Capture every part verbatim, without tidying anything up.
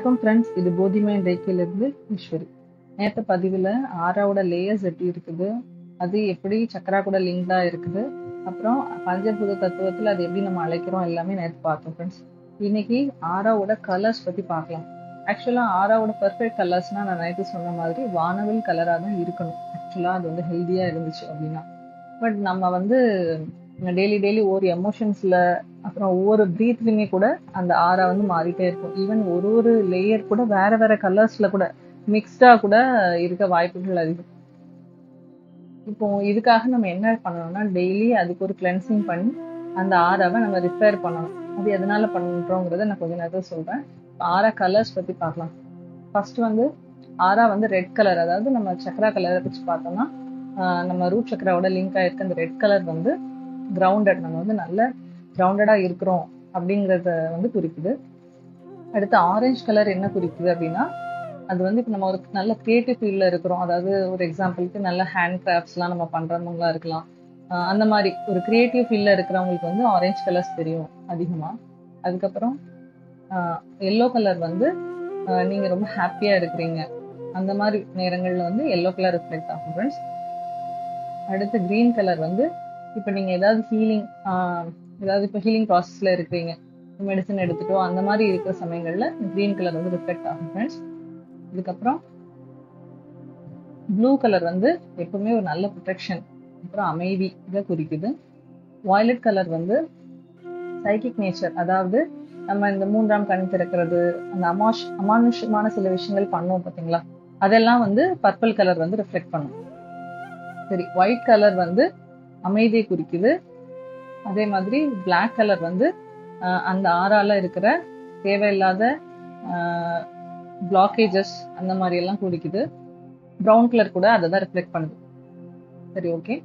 வணக்கம் ஃப்ரெண்ட்ஸ், இது போதிமயன் ரேக்கிலிருந்து ஈஸ்வரி. நேற்று பதிவில் ஆறாவோட லேயர்ஸ் எப்படி இருக்குது, அது எப்படி சக்கரா கூட லிங்க்டா இருக்குது, அப்புறம் பஞ்சபூத தத்துவத்தில் அது எப்படி நம்ம அழைக்கிறோம் எல்லாமே நேற்று பார்த்தோம் ஃப்ரெண்ட்ஸ். இன்னைக்கு ஆறாவோட கலர்ஸ் பற்றி பார்க்கலாம். ஆக்சுவலாக ஆறாவோட பர்ஃபெக்ட் கலர்ஸ்னால் நான் நேற்று சொன்ன மாதிரி வானவில் கலராக தான் இருக்கணும். ஆக்சுவலாக அது வந்து ஹெல்த்தியாக இருந்துச்சு அப்படின்னா. பட் நம்ம வந்து டெய்லி டெய்லி ஒவ்வொரு எமோஷன்ஸில் அப்புறம் ஒவ்வொரு ப்ரீத்லையுமே கூட அந்த ஆறா வந்து மாறிட்டே இருக்கும். ஈவன் ஒரு ஒரு லேயர் கூட வேற வேற கலர்ஸில் கூட மிக்ஸ்டாக கூட இருக்க வாய்ப்புகள் அதிகம். இப்போ இதுக்காக நம்ம என்ன பண்ணணும்னா டெய்லி அதுக்கு ஒரு கிளென்சிங் பண்ணி அந்த ஆறாவை நம்ம ரிப்பேர் பண்ணணும். அது எதனால பண்ணுறோங்கிறத நான் கொஞ்சம் நேரத்தில் சொல்கிறேன். ஆறா கலர்ஸ் பற்றி பார்க்கலாம். ஃபர்ஸ்ட் வந்து ஆறா வந்து ரெட் கலர், அதாவது நம்ம சக்கரா கலரை வச்சு பார்த்தோம்னா நம்ம ரூட் சக்கராவோட லிங்க் ஆகிருக்க அந்த ரெட் கலர் வந்து கிரவுண்டட், நம்ம வந்து நல்ல கிரவுண்டடாக இருக்கிறோம் அப்படிங்கிறத வந்து குறிக்குது. அடுத்து ஆரஞ்சு கலர் என்ன குறிக்குது அப்படின்னா அது வந்து இப்போ நம்ம ஒரு நல்ல கிரியேட்டிவ் ஃபீல்டில் இருக்கிறோம். அதாவது ஒரு எக்ஸாம்பிளுக்கு நல்ல ஹேண்ட் கிராஃப்ட்ஸ்லாம் நம்ம பண்ணுறவங்களா இருக்கலாம். அந்த மாதிரி ஒரு கிரியேட்டிவ் ஃபீல்டில் இருக்கிறவங்களுக்கு வந்து ஆரஞ்சு கலர்ஸ் தெரியும் அதிகமாக. அதுக்கப்புறம் எல்லோ கலர் வந்து நீங்கள் ரொம்ப ஹாப்பியாக இருக்கிறீங்க, அந்த மாதிரி நேரங்களில் வந்து எல்லோ கலர் ரிஃப்ளெக்ட் ஆகும் ஃப்ரெண்ட்ஸ். அடுத்து க்ரீன் கலர் வந்து இப்போ நீங்கள் ஏதாவது ஹீலிங் ஏதாவது இப்போ ஹீலிங் ப்ராசஸில் இருக்கிறீங்க, மெடிசன் எடுத்துட்டோ அந்த மாதிரி இருக்கிற சமயங்களில் க்ரீன் கலர் வந்து ரிஃப்ளெக்ட் ஆகும் ஃப்ரெண்ட்ஸ். இதுக்கப்புறம் ப்ளூ கலர் வந்து எப்பவுமே ஒரு நல்ல ப்ரொடெக்ஷன், அப்புறம் அமைதி இதை குறிக்குது. வயலட் கலர் வந்து சைக்கிக் நேச்சர், அதாவது நம்ம இந்த மூன்றாம் கண் திறக்கிறது, அந்த அமாஷ் அமானுஷமான சில விஷயங்கள் பண்ணுவோம் பார்த்தீங்களா, அதெல்லாம் வந்து பர்பிள் கலர் வந்து ரிஃப்ளெக்ட் பண்ணும். சரி, ஒயிட் கலர் வந்து அமைதியை குறிக்குது. அதே மாதிரி பிளாக் கலர் வந்து அந்த ஆறால இருக்கிற தேவையில்லாத பிளாக்கேஜஸ் அந்த மாதிரி எல்லாம் குறிக்குது. ப்ரௌன் கலர் கூட அதை தான் ரிஃப்ளெக்ட் பண்ணுது. சரி, ஓகே.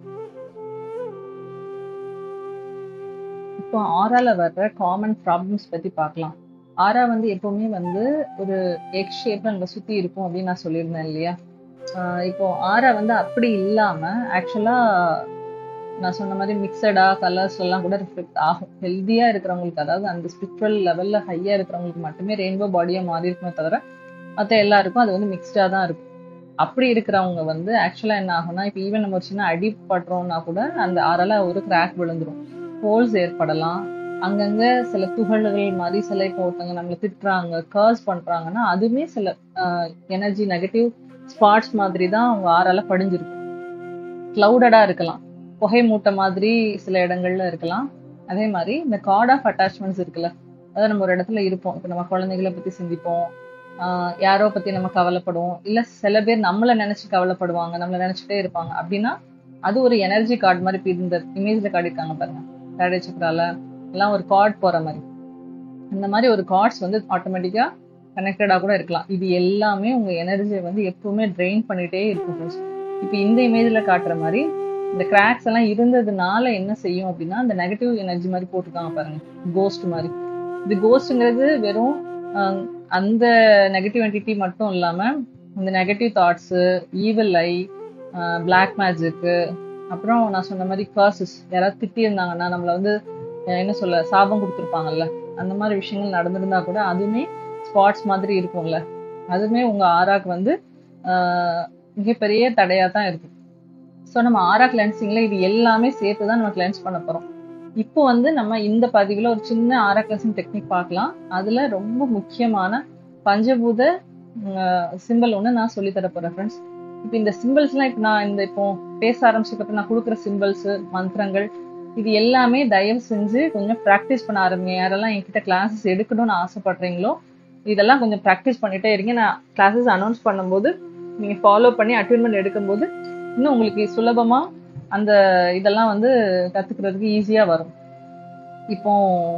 இப்போ ஆறால வர்ற காமன் ப்ராப்ளம்ஸ் பத்தி பார்க்கலாம். ஆறா வந்து எப்பவுமே வந்து ஒரு எக் ஷேப்ல நம்ம சுத்தி இருக்கும் அப்படின்னு நான் சொல்லியிருந்தேன் இல்லையா. இப்போ ஆறா வந்து அப்படி இல்லாம ஆக்சுவலா நான் சொன்ன மாதிரி மிக்சடா கலர்ஸ் எல்லாம் கூட ரிஃப்ளெக்ட் ஆகும். ஹெல்த்தியா இருக்கிறவங்களுக்கு, அதாவது அந்த ஸ்பிரிச்சுவல் லெவல்ல ஹையா இருக்கிறவங்களுக்கு மட்டுமே ரெயின்போ பாடியா மாறி இருக்குமே தவிர மற்ற எல்லாருக்கும் அது வந்து மிக்ஸ்டா தான் இருக்கும். அப்படி இருக்கிறவங்க வந்து ஆக்சுவலா என்ன ஆகும்னா, இப்போ ஈவன் நம்ம ஒரு சின்ன அடி படுறோம்னா கூட அந்த ஆறால ஒரு கிராக் விழுந்துரும், ஹோல்ஸ் ஏற்படலாம். அங்கங்க சில துகள்கள் மாதிரி சில இப்போ ஒருத்தவங்க நம்மளை திட்டுறாங்க, கர்ஸ் பண்றாங்கன்னா அதுவுமே சில எனர்ஜி நெகட்டிவ் ஸ்பாட்ஸ் மாதிரி தான் அவங்க ஆறால படிஞ்சிருக்கும். கிளவுடடா இருக்கலாம், புகை மூட்டை மாதிரி சில இடங்கள்ல இருக்கலாம். அதே மாதிரி இந்த கார்ட் ஆஃப் அட்டாச்மெண்ட்ஸ் இருக்குல்ல, அதாவது நம்ம ஒரு இடத்துல இருப்போம், இப்போ நம்ம குழந்தைகளை பத்தி சிந்திப்போம், ஆஹ் யாரோ பத்தி நம்ம கவலைப்படுவோம், இல்ல சில பேர் நம்மளை நினைச்சு கவலைப்படுவாங்க, நம்மளை நினைச்சுட்டே இருப்பாங்க அப்படின்னா அது ஒரு எனர்ஜி கார்டு மாதிரி. இப்போ இந்த இமேஜ்ல காட்டியிருக்காங்க பாருங்க, தடை சக்கரால எல்லாம் ஒரு கார்டு போற மாதிரி. இந்த மாதிரி ஒரு கார்ட்ஸ் வந்து ஆட்டோமேட்டிக்கா கனெக்டடா கூட இருக்கலாம். இது எல்லாமே உங்க எனர்ஜியை வந்து எப்பவுமே ட்ரெயின் பண்ணிட்டே இருக்கும். இப்போ இந்த இமேஜ்ல காட்டுற மாதிரி இந்த கிராக்ஸ் எல்லாம் இருந்ததுனால என்ன செய்யும் அப்படின்னா அந்த நெகட்டிவ் எனர்ஜி மாதிரி போட்டிருக்காங்க பாருங்க, கோஸ்ட் மாதிரி. இது கோஸ்ட்ங்கிறது வெறும் அந்த நெகட்டிவ் என்டிட்டி மட்டும் இல்லாம இந்த negative thoughts, evil eye, black magic, அப்புறம் நான் சொன்ன மாதிரி கர்சஸ், யாராவது திட்டி இருந்தாங்கன்னா நம்மள வந்து என்ன சொல்ல சாபம் கொடுத்துருப்பாங்கல்ல, அந்த மாதிரி விஷயங்கள் நடந்திருந்தா கூட அதுவுமே ஸ்பாட்ஸ் மாதிரி இருக்கும்ல, அதுவுமே உங்க ஆறாக்கு வந்து ஆஹ் மிகப்பெரிய தடையா தான் இருக்கும். ஸோ நம்ம ஆரா கிளென்சிங்ல இது எல்லாமே சேர்த்து தான் நம்ம கிளென்ஸ் பண்ண போறோம். இப்போ வந்து நம்ம இந்த பதிவில் ஒரு சின்ன ஆரா கிளென்சிங் டெக்னிக் பார்க்கலாம். அதுல ரொம்ப முக்கியமான பஞ்சபூத சிம்பிள் ஒன்று நான் சொல்லி தர போறேன் ஃப்ரெண்ட்ஸ். இப்போ இந்த சிம்பிள்ஸ்லாம் இப்போ நான் இந்த இப்போ பேச ஆரம்பிச்சதுக்கு நான் கொடுக்குற சிம்பிள்ஸ், மந்திரங்கள், இது எல்லாமே தயவு செஞ்சு கொஞ்சம் ப்ராக்டிஸ் பண்ண ஆரம்பிங்க. யாரெல்லாம் என்கிட்ட கிளாஸஸ் எடுக்கணும்னு ஆசைப்படுறீங்களோ இதெல்லாம் கொஞ்சம் ப்ராக்டிஸ் பண்ணிட்டே இருங்க. நான் கிளாஸஸ் அனௌன்ஸ் பண்ணும்போது நீங்க ஃபாலோ பண்ணி அட்டெயின்மெண்ட் எடுக்கும்போது இன்னும் உங்களுக்கு சுலபமா அந்த இதெல்லாம் வந்து கத்துக்கிறதுக்கு ஈஸியா வரும். இப்போ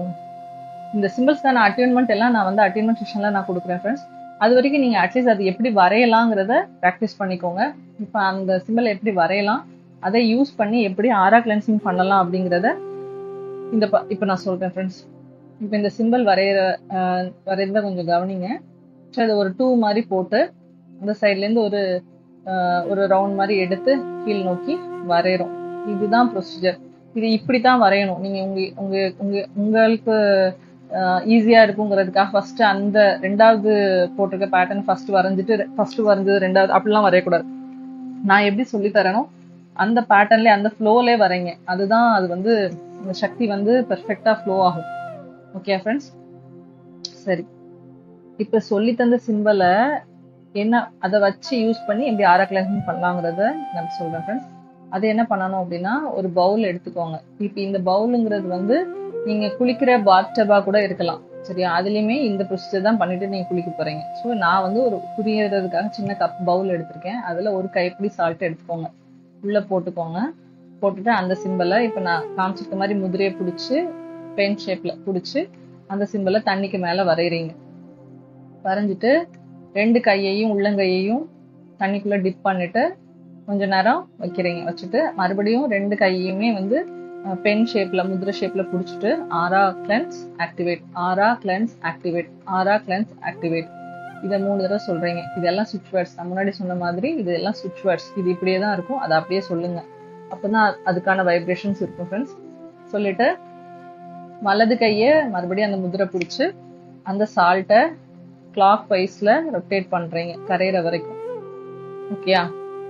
இந்த சிம்பிள்ஸ் தான் அட்டெயின்மெண்ட் எல்லாம் நான் வந்து அட்டெயின்மெண்ட் செஷன்ல நான் கொடுக்குறேன் ஃப்ரெண்ட்ஸ். அது வரைக்கும் நீங்க அட்லீஸ்ட் அது எப்படி வரையலாங்கிறத ப்ராக்டிஸ் பண்ணிக்கோங்க. இப்போ அந்த சிம்பிள் எப்படி வரையலாம், அதை யூஸ் பண்ணி எப்படி ஆரா கிளென்சிங் பண்ணலாம் அப்படிங்கிறத இந்த இப்போ நான் சொல்றேன் ஃப்ரெண்ட்ஸ். இப்போ இந்த சிம்பிள் வரைகிற வரைகிறத கொஞ்சம் கவனிங்க. அது ஒரு டூ மாதிரி போட்டு அந்த சைட்லேருந்து ஒரு ஒரு ரவுண்ட் மாதிரி எடுத்து கீழ் நோக்கி வரைகிறோம். இதுதான் ப்ரொசீஜர். இது இப்படி தான் வரையணும். நீங்கள் உங்க உங்க உங்க உங்களுக்கு ஈஸியாக இருக்குங்கிறதுக்காக ஃபர்ஸ்ட் அந்த ரெண்டாவது போட்டிருக்க பேட்டர்ன் ஃபர்ஸ்ட் வரைஞ்சிட்டு ஃபர்ஸ்ட் வரைஞ்சது ரெண்டாவது அப்படிலாம் வரையக்கூடாது. நான் எப்படி சொல்லி தரேனோ அந்த பேட்டர்ன்லேயே அந்த ஃப்ளோலே வரைங்க. அதுதான் அது வந்து இந்த சக்தி வந்து பெர்ஃபெக்டாக ஃப்ளோ ஆகும். ஓகே ஃப்ரெண்ட்ஸ், சரி. இப்போ சொல்லி தந்த சிம்பிளை என்ன அதை வச்சு யூஸ் பண்ணி எப்படி ஆரா கிளாஸிங் பண்ணலாங்கிறத நான் சொல்கிறேன் ஃப்ரெண்ட்ஸ். அது என்ன பண்ணணும் அப்படின்னா, ஒரு பவுல் எடுத்துக்கோங்க. இப்போ இந்த பவுலுங்கிறது வந்து நீங்கள் குளிக்கிற பாத்டபா கூட இருக்கலாம், சரியா? அதுலேயுமே இந்த ப்ரொசீஜர் தான் பண்ணிட்டு நீங்கள் குளிக்க போகிறீங்க. ஸோ நான் வந்து ஒரு புரியறதுக்காக சின்ன கப் பவுல் எடுத்திருக்கேன். அதில் ஒரு கைப்பிடி சால்ட் எடுத்துக்கோங்க, உள்ளே போட்டுக்கோங்க. போட்டுட்டு அந்த சிம்பிளை இப்போ நான் காமிச்சிருக்க மாதிரி முதிரையை பிடிச்சி பென் ஷேப்பில் பிடிச்சி அந்த சிம்பிளை தண்ணிக்கு மேலே வரைகிறீங்க. வரைஞ்சிட்டு ரெண்டு கையையும் உள்ளங்கையையும் தண்ணிக்குள்ளே டிப் பண்ணிட்டு கொஞ்ச நேரம் வைக்கிறீங்க. வச்சுட்டு மறுபடியும் ரெண்டு கையுமே வந்து பென் ஷேப்ல முதிரை ஷேப்ல பிடிச்சிட்டு aura cleanse activate, aura cleanse activate, aura cleanse activate, இதை மூணு தடவை சொல்றீங்க. இதெல்லாம் சுவிட்ச் வேர்ட்ஸ். நான் முன்னாடி சொன்ன மாதிரி இதெல்லாம் சுவிட்ச் வேர்ட்ஸ். இது இப்படியே தான் இருக்கும், அதை அப்படியே சொல்லுங்க. அப்போதான் அதுக்கான வைப்ரேஷன்ஸ் இருக்கும் ஃப்ரெண்ட்ஸ். சொல்லிட்டு வலது கையை மறுபடியும் அந்த முதிரை பிடிச்சி அந்த சால்ட்டை கிளாக் வைஸ்ல ரொட்டேட் பண்றீங்க கரையிற வரைக்கும். ஓகேயா?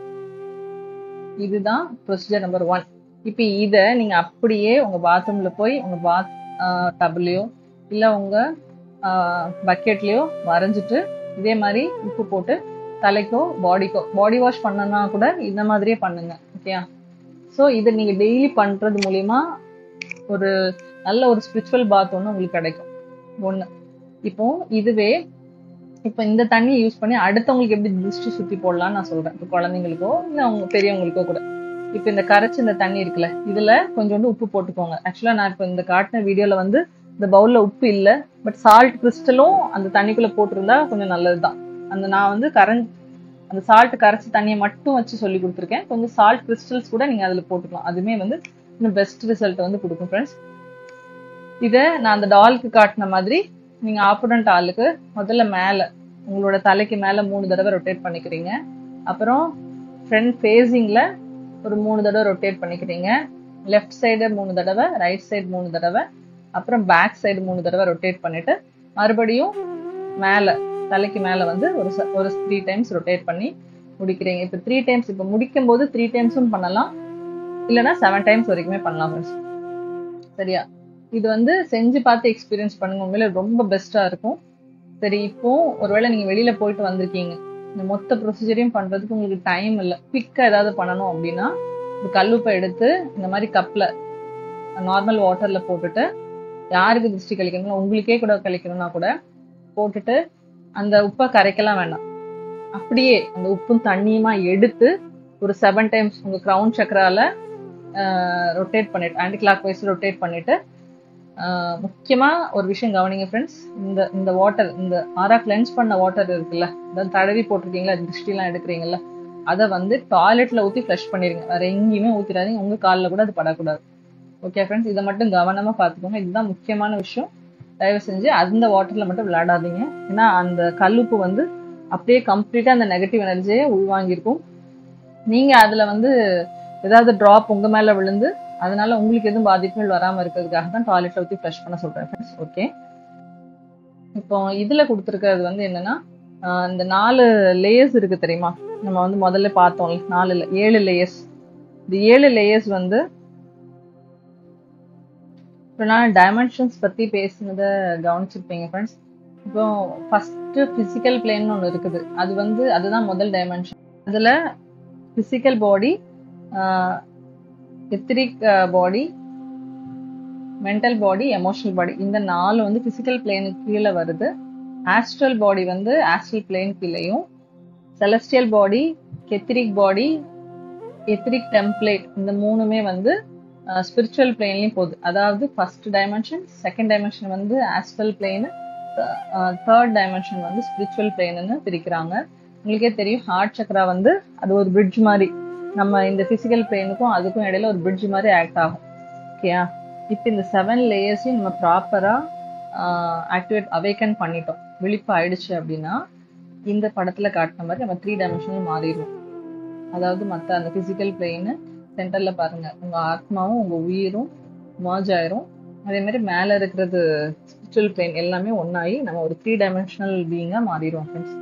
இதுதான் ப்ரொசீஜர் நம்பர் ஒன். இப்போ இதை நீங்க அப்படியே உங்க பாத்ரூம்ல போய் உங்க பாத் டப்லயோ இல்லை உங்க பக்கெட்லயோ வரைஞ்சிட்டு இதே மாதிரி உப்பு போட்டு தலைக்கோ பாடிக்கோ பாடி வாஷ் பண்ணனா கூட இந்த மாதிரியே பண்ணுங்க. ஓகேயா? ஸோ இதை நீங்க டெய்லி பண்றது மூலியமா ஒரு நல்ல ஒரு ஸ்பிரிச்சுவல் பாத் ஒன்று உங்களுக்கு கிடைக்கும். ஒன்று. இப்போ இதுவே இப்போ இந்த தண்ணியை யூஸ் பண்ணி அடுத்தவங்களுக்கு எப்படி திருஷ்டி சுத்தி போடலாம்னு நான் சொல்றேன். இப்போ குழந்தைங்களுக்கோ இல்லை அவங்க பெரியவங்களுக்கோ கூட. இப்போ இந்த கரைச்சி இந்த தண்ணி இருக்குல்ல, இதுல கொஞ்சோண்டு உப்பு போட்டுக்கோங்க. ஆக்சுவலா நான் இப்போ இந்த காட்டின வீடியோல வந்து இந்த பவுல்ல உப்பு இல்லை, பட் சால்ட் கிறிஸ்டலும் அந்த தண்ணிக்குள்ள போட்டிருந்தா கொஞ்சம் நல்லதுதான். அந்த நான் வந்து கரண்ட் அந்த சால்ட் கரைச்சி தண்ணியை மட்டும் வச்சு சொல்லி கொடுத்துருக்கேன். கொஞ்சம் சால்ட் கிறிஸ்டல்ஸ் கூட நீங்க அதுல போட்டுக்கலாம். அதுமே வந்து இன்னும் பெஸ்ட் ரிசல்ட் வந்து கொடுக்கும் ஃப்ரெண்ட்ஸ். இதை நான் அந்த டாலுக்கு காட்டின மாதிரி நீங்க ஆப்போனன்ட் ஆளுக்கு முதல்ல மேல உங்களோட தலைக்கு மேல மூணு தடவை ரொட்டேட் பண்ணிக்கிறீங்க. அப்புறம் ஃப்ரண்ட் ஃபேஸிங்ல ஒரு மூணு தடவை ரொட்டேட் பண்ணிக்கிறீங்க. லெஃப்ட் சைடு மூணு தடவை, ரைட் சைடு மூணு தடவை, அப்புறம் பேக் சைடு மூணு தடவை ரொட்டேட் பண்ணிட்டு மறுபடியும் மேல தலைக்கு மேல வந்து ஒரு ஒரு த்ரீ டைம்ஸ் ரொட்டேட் பண்ணி முடிக்கிறீங்க. இப்போ த்ரீ டைம்ஸ் இப்போ முடிக்கும் போது த்ரீ டைம்ஸும் பண்ணலாம், இல்லைன்னா செவன் டைம்ஸ் வரைக்குமே பண்ணலாம் ஃப்ரெண்ட்ஸ். சரியா? இது வந்து செஞ்சு பார்த்து எக்ஸ்பீரியன்ஸ் பண்ணுங்க, உண்மையில ரொம்ப பெஸ்டா இருக்கும். சரி, இப்போ ஒருவேளை நீங்க வெளியில போயிட்டு வந்திருக்கீங்க, இந்த மொத்த ப்ரொசீஜரையும் பண்றதுக்கு உங்களுக்கு டைம் இல்லை, குவிக்கா ஏதாவது பண்ணணும் அப்படின்னா இந்த கல்லுப்பை எடுத்து இந்த மாதிரி கப்ல நார்மல் வாட்டர்ல போட்டுட்டு, யாருக்கு திருஷ்டி கழிக்கணும்னா உங்களுக்கே கூட கழிக்கணும்னா கூட போட்டுட்டு அந்த உப்பை கரைக்கலாம் வேண்டாம், அப்படியே அந்த உப்பும் தண்ணியுமா எடுத்து ஒரு செவன் டைம்ஸ் உங்க கிரவுன் சக்கரால ரொட்டேட் பண்ணிட்டு ஆன்டி கிளாக் வைஸ் ரொட்டேட் பண்ணிட்டு முக்கியமா ஒரு விஷயம் கவனிங்க ஃப்ரெண்ட்ஸ். இந்த இந்த வாட்டர், இந்த ஆரா கிளென்ஸ் பண்ண வாட்டர் இருக்குல்ல, அதாவது தடவி போட்டிருக்கீங்களா, திருஷ்டிலாம் எடுக்கிறீங்கல்ல, அதை வந்து டாய்லெட்ல ஊற்றி ஃப்ளஷ் பண்ணிருங்க. வேற எங்கேயுமே ஊற்றிடாதீங்க, உங்க காலில் கூட அது படக்கூடாது. ஓகே ஃப்ரெண்ட்ஸ், இதை மட்டும் கவனமா பார்த்துக்கோங்க. இதுதான் முக்கியமான விஷயம். தயவு செஞ்சு அந்த வாட்டர்ல மட்டும் விளையாடாதீங்க. ஏன்னா அந்த கல்லுப்பு வந்து அப்படியே கம்ப்ளீட்டா அந்த நெகட்டிவ் எனர்ஜியை உள்வாங்கியிருக்கும். நீங்க அதுல வந்து ஏதாவது டிராப் உங்க மேல விழுந்து அதனால உங்களுக்கு எதுவும் பாதிப்புகள் வராம இருக்கிறதுக்காக தான் டாய்லெட்ல ஊற்றி ஃப்ளஷ் பண்ண சொல்றேன் ஃப்ரெண்ட்ஸ். ஓகே, இப்போ இதுல கொடுத்துருக்கிறது வந்து என்னன்னா, இந்த நாலு லேயர்ஸ் இருக்கு தெரியுமா, நம்ம வந்து முதல்ல பார்த்தோம் நாலு ஏழு லேயர்ஸ். இந்த ஏழு லேயர்ஸ் வந்து இப்போ நான் டைமென்ஷன்ஸ் பத்தி பேசுனதை கவனிச்சிருப்பீங்க ஃப்ரெண்ட்ஸ். இப்போ ஃபர்ஸ்ட் பிசிக்கல் பிளேன் ஒன்று இருக்குது, அது வந்து அதுதான் முதல் டைமென்ஷன். அதுல physical body, etheric body, mental body, emotional body, இந்த நாலு வந்து பிசிக்கல் பிளேனுக்கு கீழே வருது. ஆஸ்ட்ரல் பாடி வந்து ஆஸ்ட்ரல் பிளேன் கீழேயும், celestial body, ketheric body, etheric template, இந்த மூணுமே வந்து ஸ்பிரிச்சுவல் பிளேன்லயும் போகுது. அதாவது ஃபர்ஸ்ட் டைமென்ஷன், செகண்ட் டைமென்ஷன் வந்து ஆஸ்ட்ரல் பிளேனு, தேர்ட் டைமென்ஷன் வந்து ஸ்பிரிச்சுவல் பிளேன்னு பிரிக்கிறாங்க. உங்களுக்கே தெரியும், ஹார்ட் சக்கரா வந்து அது ஒரு பிரிட்ஜ் மாதிரி, நம்ம இந்த பிசிக்கல் பிளேனுக்கும் அதுக்கும் இடையில ஒரு பிரிட்ஜ் மாதிரி ஆக்ட் ஆகும். ஓகேயா? இப்போ இந்த செவன் லேயர்ஸையும் நம்ம ப்ராப்பரா ஆக்டிவேட் அவேக்கன் பண்ணிட்டோம், விழிப்பு ஆயிடுச்சு அப்படின்னா இந்த படத்துல காட்டின மாதிரி நம்ம த்ரீ டைமென்ஷனல் மாறிடுவோம். அதாவது மற்ற அந்த பிசிக்கல் பிளேனு சென்டர்ல பாருங்க, உங்க ஆத்மாவும் உங்க உயிரும் மர்ஜ் ஆயிரும். அதே மாதிரி மேல இருக்கிறது அஸ்ட்ரல் பிளேன் எல்லாமே ஒன்னாகி நம்ம ஒரு த்ரீ டைமென்ஷனல் பீயிங்காக மாறிடுவோம் ஃப்ரெண்ட்ஸ்.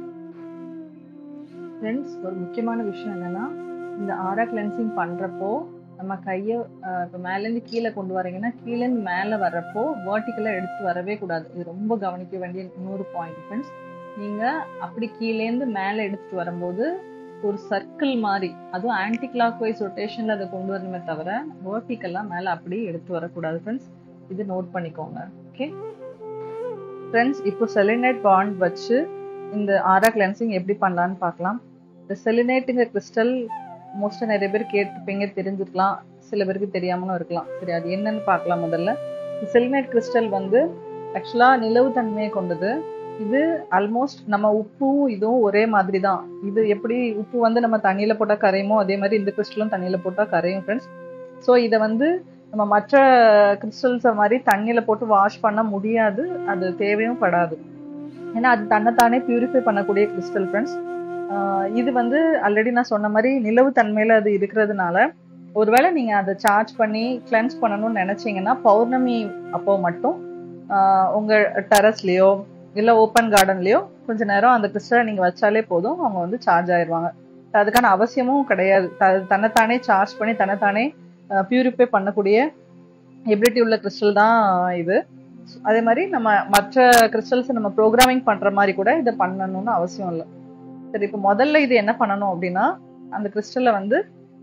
ஃப்ரெண்ட்ஸ், ஒரு முக்கியமான விஷயம் என்னன்னா, இந்த ஆரா கிளென்சிங் பண்றப்போ நம்ம கையை இப்போ மேலேருந்து கீழே கொண்டு வரீங்கன்னா கீழேருந்து மேலே வர்றப்போ வேர்ட்டிக்கலாக எடுத்து வரவே கூடாது. இது ரொம்ப கவனிக்க வேண்டிய இன்னொரு பாயிண்ட் ஃப்ரெண்ட்ஸ். நீங்கள் அப்படி கீழேருந்து மேலே எடுத்துட்டு வரும்போது ஒரு சர்க்கிள் மாதிரி, அதுவும் ஆன்டி கிளாக் வைஸ் ரொட்டேஷனில் அதை கொண்டு வரணுமே தவிர வேர்ட்டிக்கலாக மேலே அப்படி எடுத்து வரக்கூடாது ஃப்ரெண்ட்ஸ். இது நோட் பண்ணிக்கோங்க. ஓகே ஃப்ரெண்ட்ஸ், இப்போ செலினைட் பாண்ட் வச்சு இந்த ஆரா கிளென்சிங் எப்படி பண்ணலான்னு பார்க்கலாம். இந்த செலினைட்டுங்கிற கிறிஸ்டல் மோஸ்ட்டாக நிறைய பேர் கேட்டுப்பீங்க, தெரிஞ்சுக்கலாம், சில பேருக்கு தெரியாமலும் இருக்கலாம். சரி, அது என்னன்னு பார்க்கலாம். முதல்ல செலினைட் கிறிஸ்டல் வந்து ஆக்சுவலாக நிலவு தன்மையை கொண்டது. இது ஆல்மோஸ்ட் நம்ம உப்பும் இதுவும் ஒரே மாதிரி தான். இது எப்படி உப்பு வந்து நம்ம தண்ணியில் போட்டால் கரையுமோ அதே மாதிரி இந்த கிறிஸ்டலும் தண்ணியில் போட்டால் கரையும் ஃப்ரெண்ட்ஸ். ஸோ இதை வந்து நம்ம மற்ற கிறிஸ்டல்ஸை மாதிரி தண்ணியில் போட்டு வாஷ் பண்ண முடியாது, அது தேவையும் படாது. ஏன்னா அது தன்னைத்தானே பியூரிஃபை பண்ணக்கூடிய கிறிஸ்டல் ஃப்ரெண்ட்ஸ். இது வந்து ஆல்ரெடி நான் சொன்ன மாதிரி நிலவு தன்மையில் அது இருக்கிறதுனால ஒருவேளை நீங்கள் அதை சார்ஜ் பண்ணி கிளென்ஸ் பண்ணணும்னு நினச்சிங்கன்னா பௌர்ணமி அப்போ மட்டும் உங்கள் டெரஸ்லேயோ இல்லை ஓப்பன் கார்டன்லேயோ கொஞ்சம் நேரம் அந்த கிறிஸ்டலை நீங்கள் வச்சாலே போதும், அவங்க வந்து சார்ஜ் ஆயிடுவாங்க. அதுக்கான அவசியமும் கிடையாது. தன்னைத்தானே சார்ஜ் பண்ணி தன்னைத்தானே பியூரிஃபை பண்ணக்கூடிய எபிலிட்டி உள்ள கிறிஸ்டல் தான் இது. அதே மாதிரி நம்ம மற்ற கிறிஸ்டல்ஸை நம்ம ப்ரோக்ராமிங் பண்ணுற மாதிரி கூட இதை பண்ணணும்னு அவசியம் இல்லை. சரி, இப்போ முதல்ல இது என்ன பண்ணணும் அப்படின்னா, அந்த கிறிஸ்டலை வந்து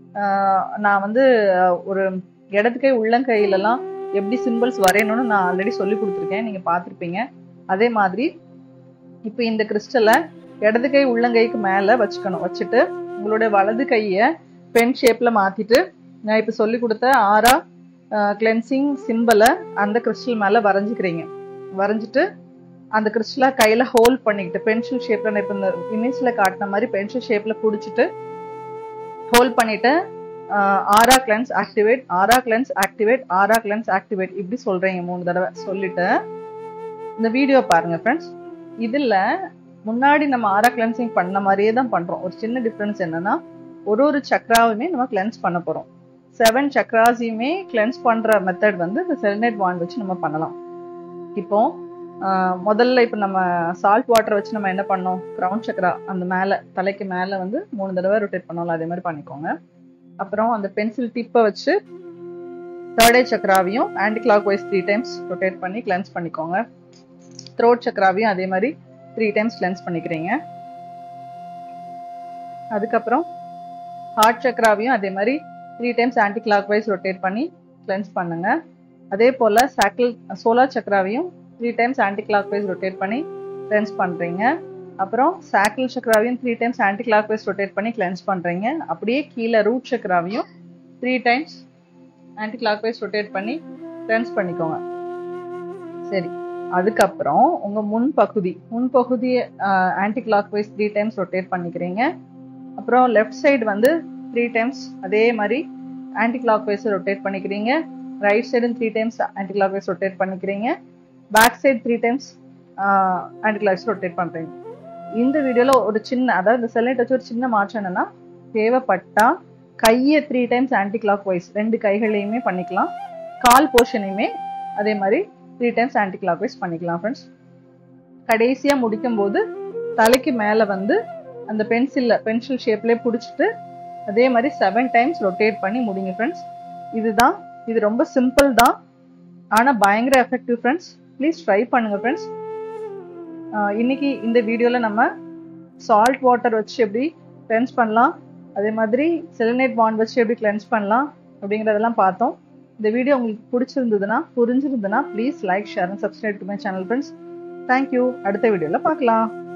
நான் வந்து ஒரு இடத்துக்கை உள்ளங்கையிலலாம் எப்படி சிம்பிள்ஸ் வரையணும்னு நான் ஆல்ரெடி சொல்லி கொடுத்துருக்கேன், நீங்கள் பார்த்துருப்பீங்க. அதே மாதிரி இப்போ இந்த கிறிஸ்டலை இடது கை உள்ளங்கைக்கு மேலே வச்சுக்கணும். வச்சுட்டு உங்களுடைய வலது கையை பென் ஷேப்பில் மாற்றிட்டு நான் இப்போ சொல்லி கொடுத்த ஆரா கிளென்சிங் சிம்பிளை அந்த கிறிஸ்டல் மேலே வரைஞ்சிக்கிறீங்க. வரைஞ்சிட்டு அந்த கிறிஸ்டலை கையில் ஹோல்ட் பண்ணிக்கிட்டு பென்சில் ஷேப்பில், நான் இப்போ இந்த இமேஜில் காட்டின மாதிரி பென்சில் ஷேப்பில் பிடிச்சிட்டு ஹோல்ட் பண்ணிவிட்டு aura cleanse activate, aura cleanse activate, aura cleanse activate இப்படி சொல்கிறீங்க மூணு தடவை. சொல்லிவிட்டு இந்த வீடியோ பாருங்கள் ஃப்ரெண்ட்ஸ். இதில் முன்னாடி நம்ம ஆரா கிளென்சிங் பண்ண மாதிரியே தான் பண்ணுறோம். ஒரு சின்ன டிஃப்ரென்ஸ் என்னென்னா, ஒரு ஒரு சக்ராவுமே நம்ம கிளென்ஸ் பண்ண போகிறோம். செவன் சக்ராஸையுமே கிளென்ஸ் பண்ணுற மெத்தட் வந்து இந்த செலினைட் பாண்ட் வச்சு நம்ம பண்ணலாம். இப்போ முதல்ல இப்போ நம்ம சால்ட் வாட்டர் வச்சு நம்ம என்ன பண்ணோம், கிரவுன் சக்ரா அந்த மேலே தலைக்கு மேலே வந்து மூணு தடவை ரொட்டேட் பண்ணோம்ல, அதே மாதிரி பண்ணிக்கோங்க. அப்புறம் அந்த பென்சில் டிப்பை வச்சு தேர்ட் ஐ சக்ராவையும் anticlockwise three times rotate பண்ணி கிளென்ஸ் பண்ணிக்கோங்க. த்ரோட் சக்ராவையும் அதே மாதிரி த்ரீ டைம்ஸ் கிளென்ஸ் பண்ணிக்கிறீங்க. அதுக்கப்புறம் ஹார்ட் சக்ராவையும் அதே மாதிரி three times anticlockwise rotate பண்ணி கிளென்ஸ் பண்ணுங்க. அதே போல் சாக்கிள் சோலார் சக்ராவையும் three times anticlockwise rotate பண்ணி கிளென்ஸ் பண்ணுறீங்க. அப்புறம் சாக்கிள் சக்ராவையும் three times anticlockwise rotate பண்ணி கிளென்ஸ் பண்ணுறீங்க. அப்படியே கீழே ரூட் சக்ராவையும் three times anticlockwise rotate பண்ணி கிளென்ஸ் பண்ணிக்கோங்க. சரி, அதுக்கப்புறம் உங்கள் முன் பகுதி முன் பகுதியை anticlockwise three times rotate பண்ணிக்கிறீங்க. அப்புறம் லெஃப்ட் சைடு வந்து த்ரீ டைம்ஸ் அதே மாதிரி ஆன்டி கிளாக் வைஸ் ரொட்டேட் பண்ணிக்கிறீங்க. ரைட் சைடும் three times anticlockwise rotate பண்ணிக்கிறீங்க. Back side three times anticlockwise rotate பண்ணுறீங்க. இந்த வீடியோவில் ஒரு சின்ன, அதாவது இந்த செலினைட் வச்சு ஒரு சின்ன மாற்றம் என்னென்னா, தேவைப்பட்டா கையை three times anticlockwise ரெண்டு கைகளையுமே பண்ணிக்கலாம். கால் போர்ஷனையுமே அதே மாதிரி three times anticlockwise பண்ணிக்கலாம் ஃப்ரெண்ட்ஸ். கடைசியாக முடிக்கும் போது தலைக்கு மேலே வந்து அந்த பென்சிலில் பென்சில் ஷேப்லேயே பிடிச்சிட்டு அதே மாதிரி செவன் டைம்ஸ் ரொட்டேட் பண்ணி முடிங்க ஃப்ரெண்ட்ஸ். இதுதான், இது ரொம்ப சிம்பிள் தான், ஆனால் பயங்கர எஃபெக்டிவ் ஃப்ரெண்ட்ஸ். ப்ளீஸ் ட்ரை பண்ணுங்கள் ஃப்ரெண்ட்ஸ். இன்னைக்கு இந்த வீடியோவில் நம்ம சால்ட் வாட்டர் வச்சு எப்படி கிளென்ஸ் பண்ணலாம், அதே மாதிரி செலினைட் பாண்ட் வச்சு எப்படி கிளென்ஸ் பண்ணலாம் அப்படிங்கிறதெல்லாம் பார்த்தோம். இந்த வீடியோ உங்களுக்கு பிடிச்சிருந்ததுன்னா புரிஞ்சிருந்ததுன்னா please like, share and subscribe to my channel friends. Thank you. அடுத்த வீடியோவில் பார்க்கலாம்.